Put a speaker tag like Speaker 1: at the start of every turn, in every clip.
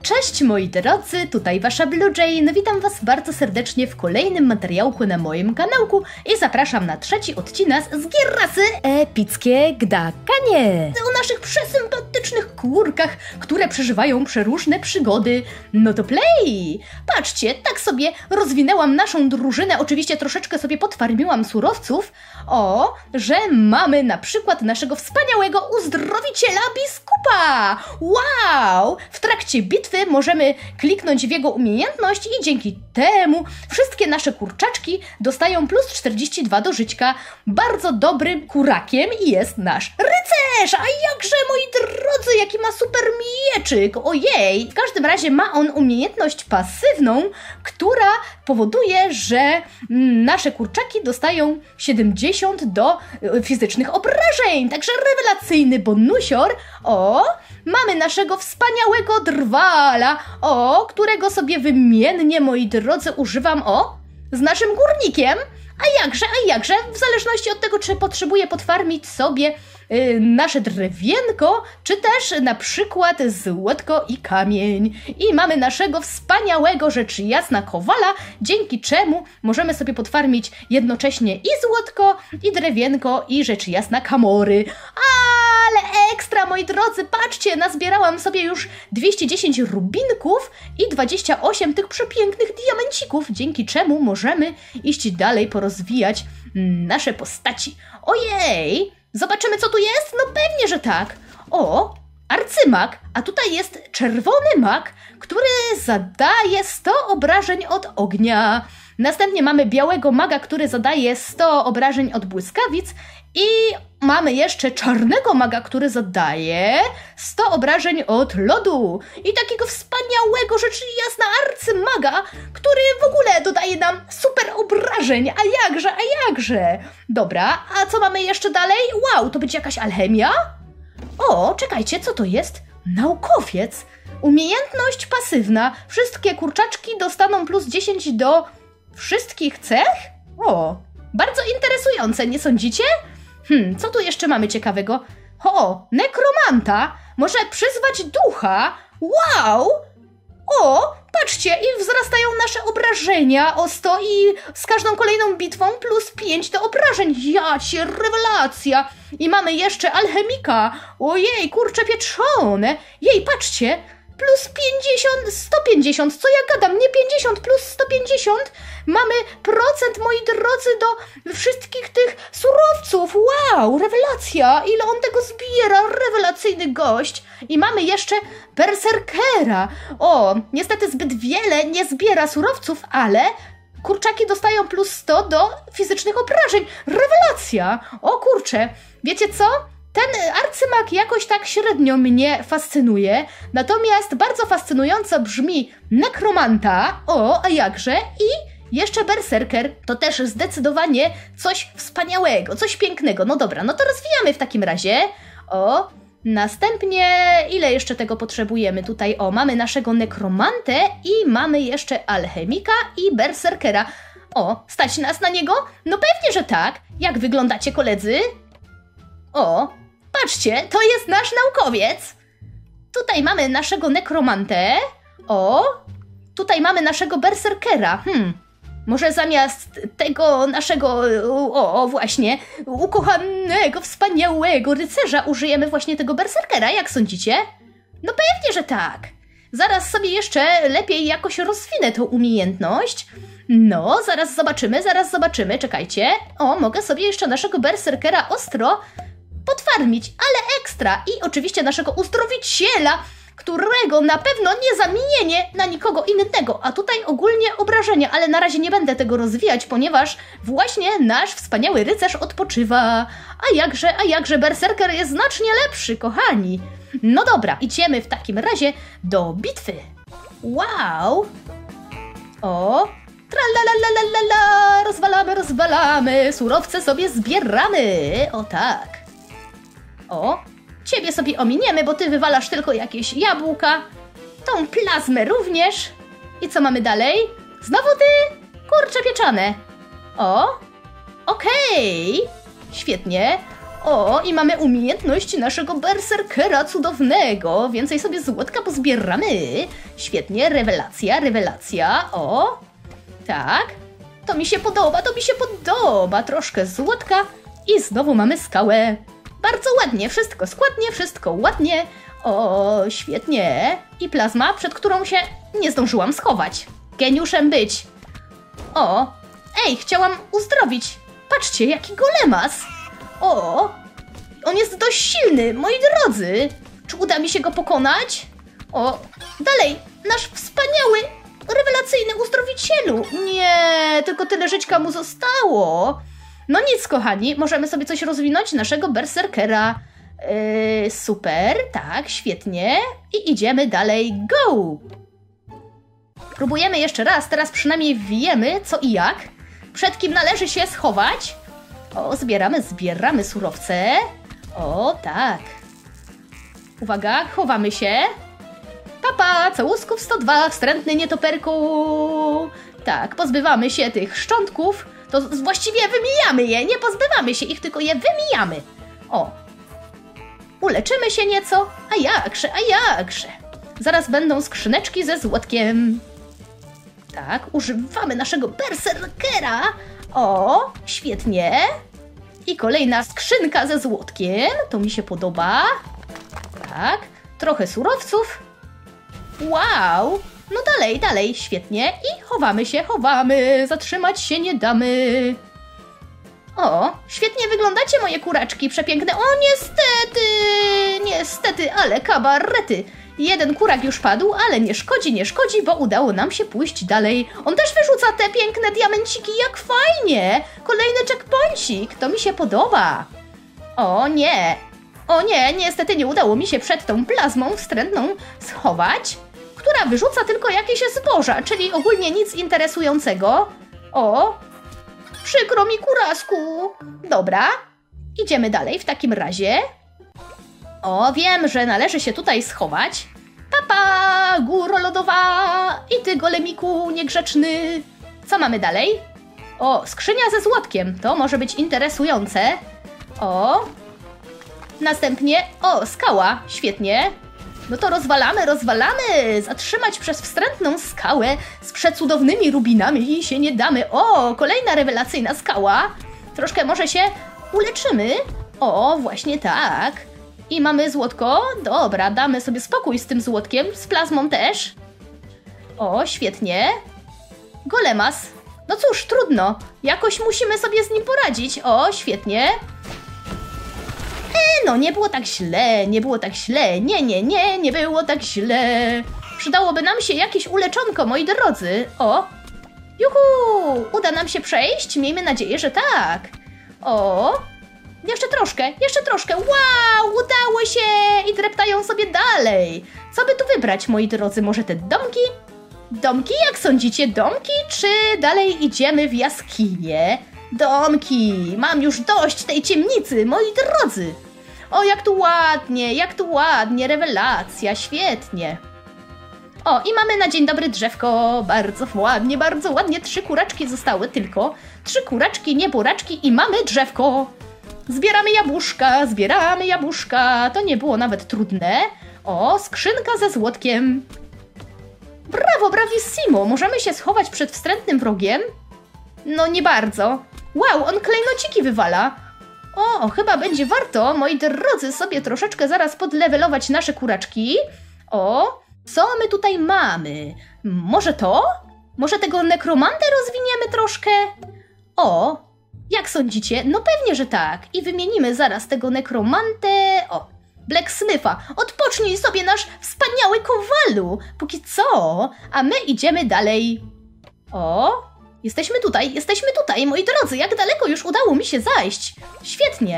Speaker 1: Cześć moi drodzy, tutaj wasza Blue Jane. Witam was bardzo serdecznie w kolejnym materiałku na moim kanałku i zapraszam na trzeci odcinek z gier rasy Epickie Gdakanie. O naszych przesympatycznych kurkach, które przeżywają przeróżne przygody. No to play! Patrzcie, tak sobie rozwinęłam naszą drużynę, oczywiście troszeczkę sobie podfarmiłam surowców. O, że mamy na przykład naszego wspaniałego uzdrowiciela biskupa! Wow! W trakcie bitwy możemy kliknąć w jego umiejętność i dzięki temu wszystkie nasze kurczaczki dostają plus 42 do życia. Bardzo dobrym kurakiem jest nasz rycerz! A jakże, moi drodzy, jaki ma super mieczyk! Ojej! W każdym razie ma on umiejętność pasywną, która powoduje, że nasze kurczaki dostają 70 do fizycznych obrażeń. Także rewelacyjny bonusior. O, mamy naszego wspaniałego drwala, którego sobie wymiennie, moi drodzy, używam, z naszym górnikiem. A jakże, w zależności od tego, czy potrzebuję podfarmić sobie nasze drewienko, czy też na przykład złotko i kamień. I mamy naszego wspaniałego, rzecz jasna, kowala, dzięki czemu możemy sobie podfarmić jednocześnie i złotko, i drewienko, i rzecz jasna kamory. Ale ekstra, moi drodzy, patrzcie, nazbierałam sobie już 210 rubinków i 28 tych przepięknych diamencików, dzięki czemu możemy iść dalej, porozwijać nasze postaci. Ojej! Zobaczymy, co tu jest? No pewnie, że tak. Arcymak, a tutaj jest czerwony mak, który zadaje 100 obrażeń od ognia. Następnie mamy białego maga, który zadaje 100 obrażeń od błyskawic i mamy jeszcze czarnego maga, który zadaje 100 obrażeń od lodu. I takiego wspaniałego, rzecz jasna, arcymaga, który w ogóle dodaje nam super obrażeń. A jakże. Dobra, a co mamy jeszcze dalej? Wow, to będzie jakaś alchemia? Czekajcie, co to jest? Naukowiec. Umiejętność pasywna. Wszystkie kurczaczki dostaną plus 10 do wszystkich cech? Bardzo interesujące, nie sądzicie? Co tu jeszcze mamy ciekawego? Nekromanta może przyzwać ducha. Wow! Patrzcie, i wzrastają nasze obrażenia o 100 i z każdą kolejną bitwą plus 5 do obrażeń. Jacie, rewelacja! I mamy jeszcze alchemika. Ojej, kurcze pieczone. Jej, patrzcie, plus 50, 150, co ja gadam, nie 50, plus 150. Mamy procent, moi drodzy, do wszystkich tych surowców. Wow, rewelacja, ile on tego zbiera, rewelacyjny gość. I mamy jeszcze berserkera. Niestety zbyt wiele nie zbiera surowców, ale kurczaki dostają plus 100 do fizycznych obrażeń. Rewelacja. Kurczę, wiecie co? Ten arcymak jakoś tak średnio mnie fascynuje, natomiast bardzo fascynująco brzmi nekromanta, a jakże, i jeszcze berserker, to też zdecydowanie coś wspaniałego, coś pięknego. No dobra, no to rozwijamy w takim razie. Następnie, ile jeszcze tego potrzebujemy tutaj? Mamy naszego nekromantę i mamy jeszcze alchemika i berserkera. Stać nas na niego? No pewnie, że tak. Jak wyglądacie, koledzy? Patrzcie, to jest nasz naukowiec. Tutaj mamy naszego nekromantę. Tutaj mamy naszego berserkera. Może zamiast tego naszego, właśnie, ukochanego, wspaniałego rycerza użyjemy właśnie tego berserkera, jak sądzicie? No pewnie, że tak. Zaraz sobie jeszcze lepiej jakoś rozwinę tą umiejętność. No, zaraz zobaczymy, czekajcie. Mogę sobie jeszcze naszego berserkera ostro podfarmić, ale ekstra. I oczywiście naszego uzdrowiciela, którego na pewno nie zamienię na nikogo innego. A tutaj ogólnie obrażenia, ale na razie nie będę tego rozwijać, ponieważ właśnie nasz wspaniały rycerz odpoczywa. A jakże, berserker jest znacznie lepszy, kochani. No dobra, idziemy w takim razie do bitwy. Wow! Tralalalala, rozwalamy, surowce sobie zbieramy. Tak. Ciebie sobie ominiemy, bo ty wywalasz tylko jakieś jabłka. Tą plazmę również. I co mamy dalej? Znowu ty? Kurcze pieczone. Okej. Świetnie. O, i mamy umiejętność naszego berserkera cudownego. Więcej sobie złotka pozbieramy. Świetnie, rewelacja, rewelacja. O, tak. To mi się podoba, to mi się podoba. Troszkę złotka i znowu mamy skałę. Bardzo ładnie, wszystko składnie, wszystko ładnie. O, świetnie. I plazma, przed którą się nie zdążyłam schować. Geniuszem być. O, ej, chciałam uzdrowić. Patrzcie, jaki golemas. O, on jest dość silny, moi drodzy. Czy uda mi się go pokonać? O, dalej, nasz wspaniały, rewelacyjny uzdrowicielu. Nie, tylko tyle żyćka mu zostało. No nic, kochani, możemy sobie coś rozwinąć naszego berserkera. Super, tak, świetnie. I idziemy dalej, go! Próbujemy jeszcze raz, teraz przynajmniej wiemy co i jak. Przed kim należy się schować. O, zbieramy surowce. O, tak. Uwaga, chowamy się. Papa, całusków 102, wstrętny nietoperku. Tak, pozbywamy się tych szczątków. To właściwie wymijamy je, nie pozbywamy się ich, tylko je wymijamy. O, uleczymy się nieco, a jakże, a jakże. Zaraz będą skrzyneczki ze złotkiem. Tak, używamy naszego berserkera. O, świetnie. I kolejna skrzynka ze złotkiem, to mi się podoba. Tak, trochę surowców. Wow, no dalej, dalej, świetnie. I chowamy, zatrzymać się nie damy. O, świetnie wyglądacie moje kuraczki, przepiękne. O, niestety, ale kabarety. Jeden kurak już padł, ale nie szkodzi, bo udało nam się pójść dalej. On też wyrzuca te piękne diamenciki, jak fajnie. Kolejny checkpointsik, to mi się podoba. O nie, niestety nie udało mi się przed tą plazmą wstrętną schować, która wyrzuca tylko jakieś zboża, czyli ogólnie nic interesującego. O, przykro mi, kurasku. Dobra, idziemy dalej w takim razie. O, wiem, że należy się tutaj schować. Papa, góro lodowa i ty, golemiku niegrzeczny. Co mamy dalej? O, skrzynia ze złotkiem, to może być interesujące. O, następnie, o, skała, świetnie. No to rozwalamy, zatrzymać przez wstrętną skałę z przecudownymi rubinami i się nie damy. O, kolejna rewelacyjna skała. Troszkę może się uleczymy. O, właśnie tak. I mamy złotko. Dobra, damy sobie spokój z tym złotkiem, z plazmą też. O, świetnie. Golemas. No cóż, trudno. Jakoś musimy sobie z nim poradzić. O, świetnie. No, nie było tak źle, nie było tak źle. Nie było tak źle. Przydałoby nam się jakieś uleczonko, moi drodzy. O, juhu, uda nam się przejść? Miejmy nadzieję, że tak. O, jeszcze troszkę. Wow, udało się! I dreptają sobie dalej. Co by tu wybrać, moi drodzy? Może te domki? Domki, jak sądzicie? Domki? Czy dalej idziemy w jaskinię? Domki! Mam już dość tej ciemnicy, moi drodzy! O, jak tu ładnie, rewelacja, świetnie. O, i mamy na dzień dobry drzewko, bardzo ładnie, 3 kuraczki zostały tylko. 3 kuraczki, nie buraczki i mamy drzewko. Zbieramy jabłuszka, to nie było nawet trudne. O, skrzynka ze złotkiem. Brawo, bravissimo, możemy się schować przed wstrętnym wrogiem? No nie bardzo. Wow, on klejnociki wywala. O, chyba będzie warto, moi drodzy, sobie troszeczkę zaraz podlewelować nasze kuraczki. O, co my tutaj mamy? Może to? Może tego nekromantę rozwiniemy troszkę? O, jak sądzicie? No pewnie, że tak. I wymienimy zaraz tego nekromantę. O, Blacksmitha. Odpocznij sobie, nasz wspaniały kowalu. Póki co, a my idziemy dalej. O, jesteśmy tutaj, moi drodzy. Jak daleko już udało mi się zajść. Świetnie.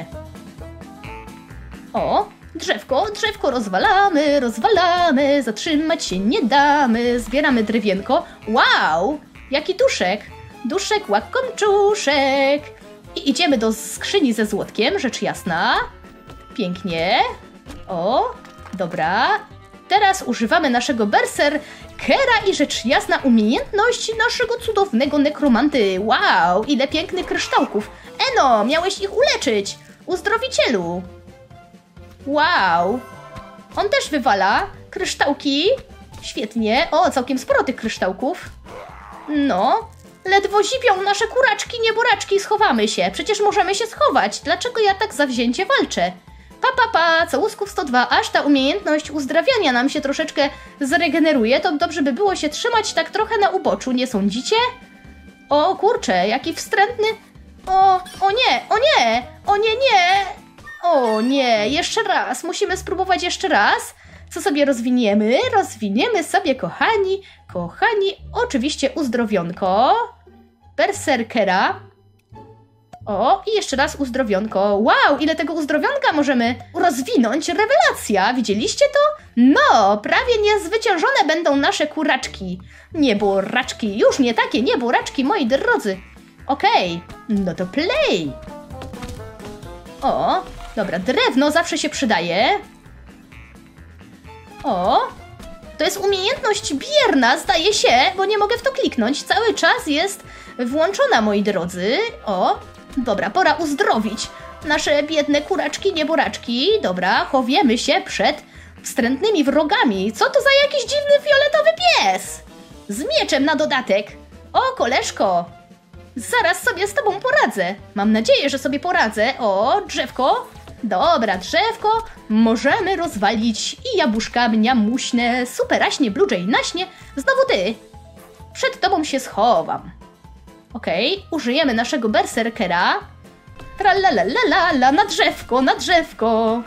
Speaker 1: O, drzewko rozwalamy, zatrzymać się nie damy. Zbieramy drewienko. Wow, jaki duszek, łakomczuszek. I idziemy do skrzyni ze złotkiem, rzecz jasna. Pięknie. O, dobra. Teraz używamy naszego berserkera i rzecz jasna umiejętności naszego cudownego nekromanty. Wow, ile pięknych kryształków. Eno, miałeś ich uleczyć. uzdrowicielu. Wow. On też wywala kryształki. Świetnie. O, całkiem sporo tych kryształków. No. Ledwo zipią nasze kuraczki, nieboraczki. Schowamy się. Przecież możemy się schować. Dlaczego ja tak zawzięcie walczę? Pa, całusków 102. Aż ta umiejętność uzdrawiania nam się troszeczkę zregeneruje, to dobrze by było się trzymać tak trochę na uboczu, nie sądzicie? O kurczę, jaki wstrętny... O nie, o nie, o nie, nie. O nie, jeszcze raz. Musimy spróbować jeszcze raz. Co sobie rozwiniemy? Rozwiniemy sobie, kochani, oczywiście uzdrowionko. Berserkera. O, i jeszcze raz uzdrowionko. Wow, ile tego uzdrowionka możemy rozwinąć. Rewelacja, widzieliście to? No, prawie niezwyciężone będą nasze kuraczki. Nieboraczki, już nie takie nieboraczki, moi drodzy. Okej, no to play. O, dobra, drewno zawsze się przydaje. O, to jest umiejętność bierna, zdaje się, bo nie mogę w to kliknąć. Cały czas jest włączona, moi drodzy. O, dobra, pora uzdrowić nasze biedne kuraczki, nieboraczki. Dobra, chowiemy się przed wstrętnymi wrogami. Co to za jakiś dziwny fioletowy pies? Z mieczem na dodatek. O, koleżko, zaraz sobie z tobą poradzę. Mam nadzieję, że sobie poradzę. O, drzewko. Dobra, drzewko możemy rozwalić i jabłuszka mniamuśne, superaśnie, bluejay naśnie. Znowu ty. Przed tobą się schowam. Okej, użyjemy naszego berserkera. Tralalalala, na drzewko, na drzewko.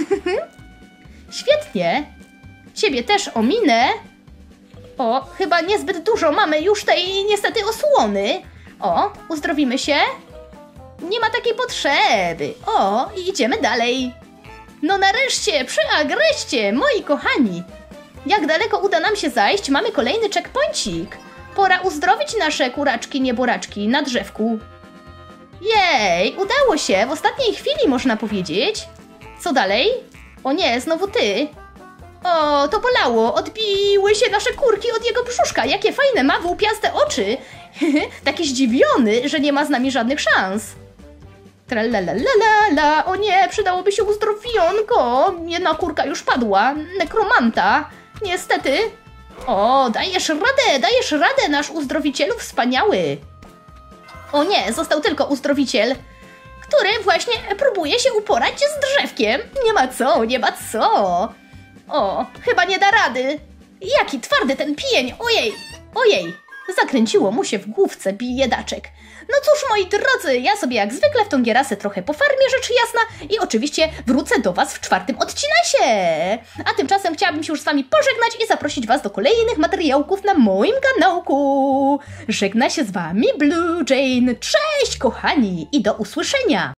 Speaker 1: Świetnie. Ciebie też ominę. O, chyba niezbyt dużo mamy już tej niestety osłony. O, uzdrowimy się. Nie ma takiej potrzeby. O, i idziemy dalej. No nareszcie, przy agreście, moi kochani. Jak daleko uda nam się zajść, mamy kolejny checkpointik. Pora uzdrowić nasze kuraczki, nieboraczki na drzewku. Jej, udało się, w ostatniej chwili można powiedzieć. Co dalej? O nie, znowu ty. O, to bolało, odbiły się nasze kurki od jego brzuszka. Jakie fajne ma wyłupiaste oczy. Taki zdziwiony, że nie ma z nami żadnych szans. Tralalalala, o nie, przydałoby się uzdrowionko. Jedna kurka już padła, nekromanta. Niestety. O, dajesz radę, nasz uzdrowicielu wspaniały. O nie, został tylko uzdrowiciel, który właśnie próbuje się uporać z drzewkiem. Nie ma co, nie ma co. O, chyba nie da rady. Jaki twardy ten pień, ojej, ojej. Zakręciło mu się w główce, biedaczek. No cóż, moi drodzy, ja sobie jak zwykle w tą gierasę trochę pofarmię, rzecz jasna, i oczywiście wrócę do was w 4. odcinasie. A tymczasem chciałabym się już z wami pożegnać i zaprosić was do kolejnych materiałków na moim kanałku. Żegna się z wami bluejay. Cześć, kochani, i do usłyszenia.